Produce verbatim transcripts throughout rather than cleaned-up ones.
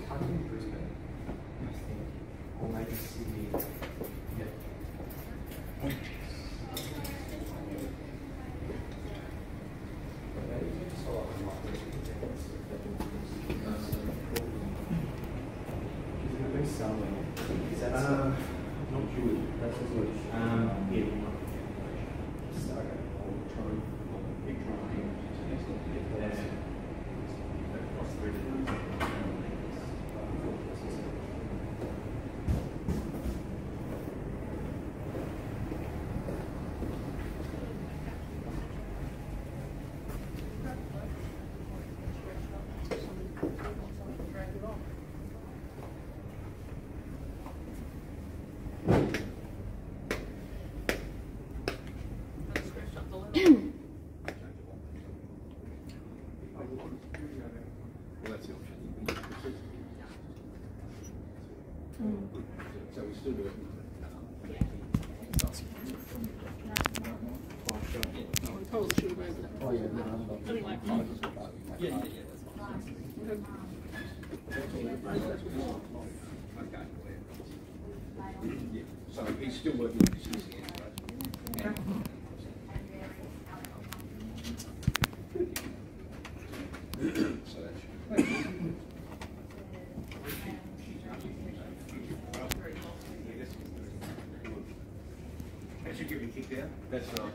I think Brisbane. I think. Or maybe Sydney. Yeah. Is that uh, not Jewish? That's Jewish. Um, yeah. So, I'll try and big trying. Across the river. So we still do it. Oh, we probably should have raised it. Oh yeah, no, I'm not. Anyway. Yeah, yeah, yeah, that's fine. Okay. Yeah, so he's still working on his C C anyway. So that's that should give you a kick there. That's right.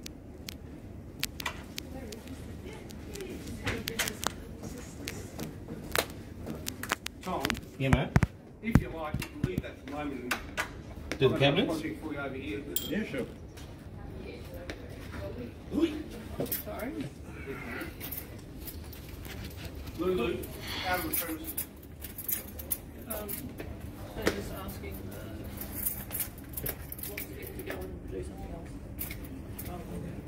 Tom? Yeah, mate. If you like, you can leave that for the moment. Do the cabinets? One thing for you over here. Yeah, sure. Sorry. Lulu, out of the premises. Um, they're just asking uh, wants to go and do something else. Um,